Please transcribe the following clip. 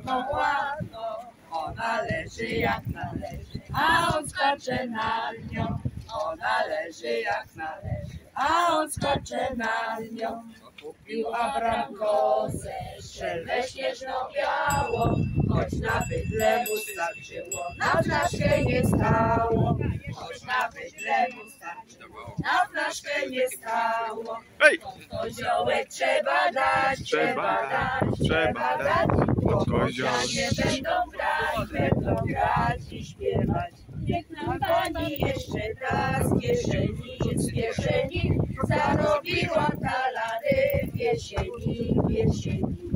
piękną, ładną. Ona leży jak należy, a on skacze nad nią. Ona leży jak należy, a on skacze nad nią. Kupił Abram kozę, szczelę śnieżno-białą, choć na bydle mu starczyło, na flaszkę nie stało. Choć na bydle mu starczyło, na flaszkę nie stało. Pod koziołek trzeba dać, trzeba dać, bo kozianie będą grać i śpiewać. Niech nam pani jeszcze da z kieszeni, zarobiłam talary w jesieni.